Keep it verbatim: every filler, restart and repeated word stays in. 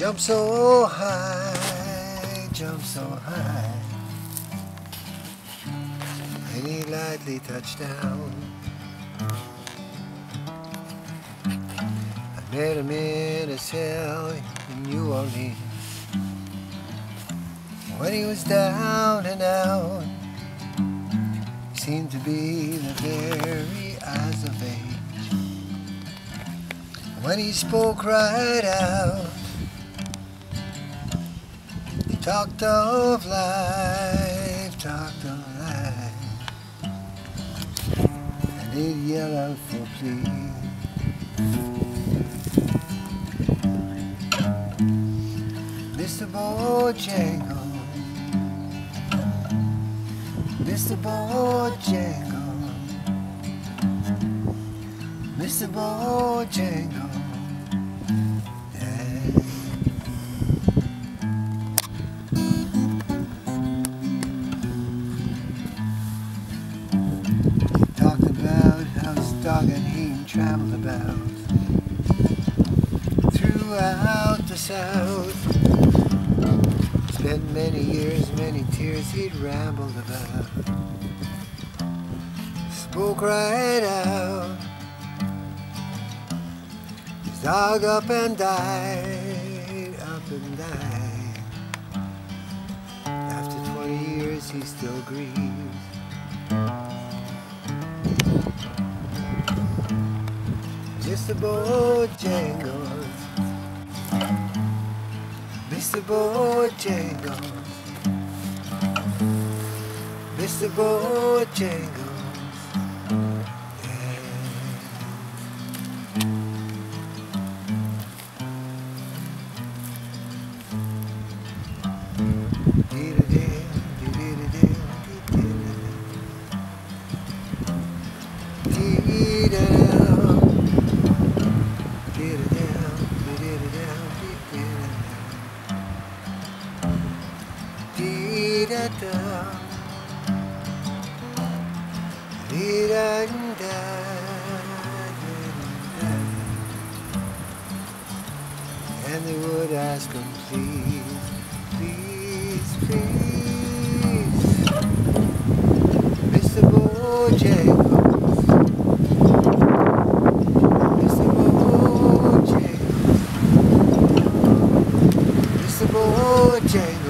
Jump so high, jump so high, and he lightly touched down. I met him in a cell in New Orleans when he was down and out. He seemed to be the very eyes of age. When he spoke right out, he talked of life, talked of life, and he'd yell out for please. Mister Bojangles, Mister Bojangles, Mister Bojangles. Talked about how Stock and he traveled about throughout the South. Spent many years, many tears he'd rambled about. Spoke right out. His dog up and died, up and died. After twenty years he still grieves. Mister Bojangles, Mister Bojangles, Mister Bojangles. And they would ask him, please, please, please, Mister Bojangles, Mister Bojangles, Mister Bojangles.